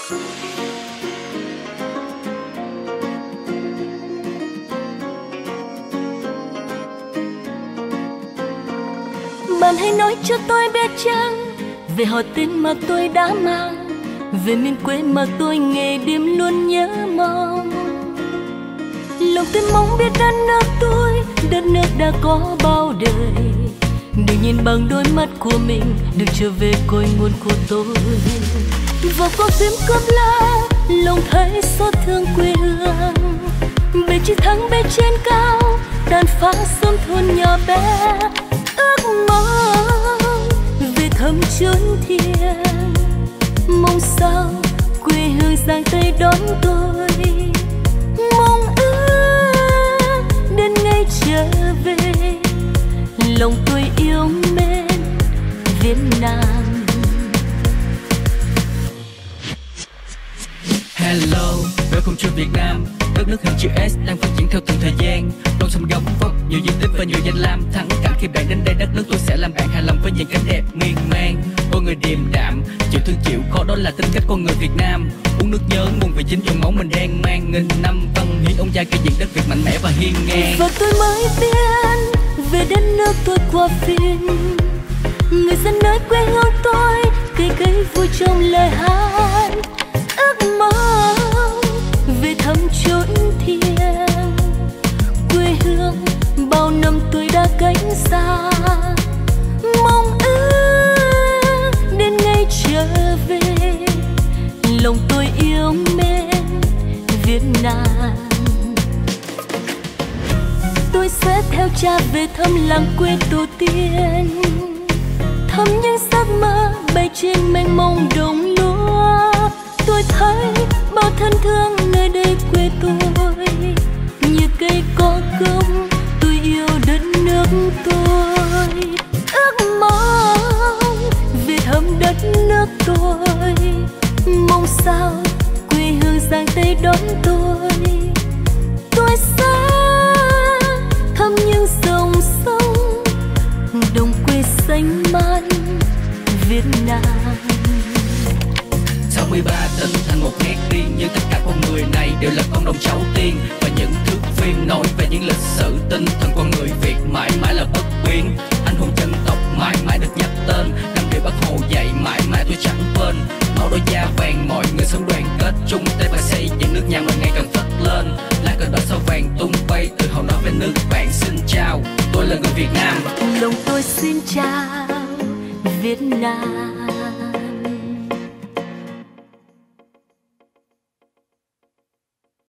Bạn hãy nói cho tôi biết chăng về họ tên mà tôi đã mang, về miền quê mà tôi ngày đêm luôn nhớ mong. Lòng tôi mong biết đất nước đã có bao đời, để nhìn bằng đôi mắt của mình được trở về cội nguồn của tôi. Vào con phim cơm la, lòng thấy xót thương quê hương. Bề chiến thắng bên trên cao, tàn phá sớm thôn nhỏ bé. Ước mơ về thăm chốn thiêng, mong sao quê hương giang tay đón tôi. Mong ước đến ngày trở về, lòng tôi yêu mến Việt Nam. Hello, welcome to Việt Nam. Đất nước hình chữ S đang phát triển theo từng thời gian. Con sông gấm vóc, nhiều di tích và nhiều danh lam. Thắng cả khi bạn đến đây, đất nước tôi sẽ làm bạn hài lòng với những cảnh đẹp miên man. Con người điềm đạm, chịu thương chịu khó, đó là tính cách con người Việt Nam. Uống nước nhớ nguồn về chính dòng máu mình đang mang. Nghìn năm văn hiến ông cha cây dựng đất Việt mạnh mẽ và hiên ngang. Và tôi mới biết về đất nước tôi qua phim, người dân nơi quê hương tôi cây cây vui trong lời hát. Ước mơ về thăm chốn thiêng, quê hương bao năm tôi đã cánh xa. Mong ước đến ngày trở về, lòng tôi yêu mến Việt Nam. Tôi sẽ theo cha về thăm làng quê tổ tiên, thăm những giấc mơ bay trên mênh mông đồng lúa. Tôi thấy bao thân thương nơi đây quê tôi, như cây có công tôi yêu đất nước tôi. Ước mong về thăm đất nước tôi, mong sao quê hương giang tay đón tôi. Tôi sẽ thăm những dòng sông đồng quê xanh mát Việt Nam. 63 tỉnh thành một nét riêng, nhưng tất cả con người này đều là con đồng cháu tiên. Và những thước phim nói về những lịch sử, tinh thần con người Việt mãi mãi là bất biến. Anh hùng dân tộc mãi mãi được nhắc tên, năm điều Bác Hồ dạy mãi mãi tôi chẳng quên. Màu đôi da vàng mọi người sống đoàn kết, chung tay và xây dựng nước nhà mình ngày càng phất lên. Lá cờ đỏ sao vàng tung bay, tự hào nói về nước bạn. Xin chào, tôi là người Việt Nam. Lòng tôi xin chào Việt Nam.